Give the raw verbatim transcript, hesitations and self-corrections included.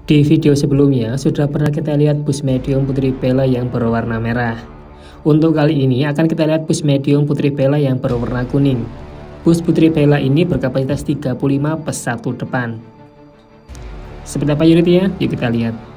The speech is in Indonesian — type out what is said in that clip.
Di video sebelumnya sudah pernah kita lihat bus medium Putri Bella yang berwarna merah. Untuk kali ini akan kita lihat bus medium Putri Bella yang berwarna kuning. Bus Putri Bella ini berkapasitas tiga puluh lima plus satu depan. Seperti apa unitnya? Yuk kita lihat.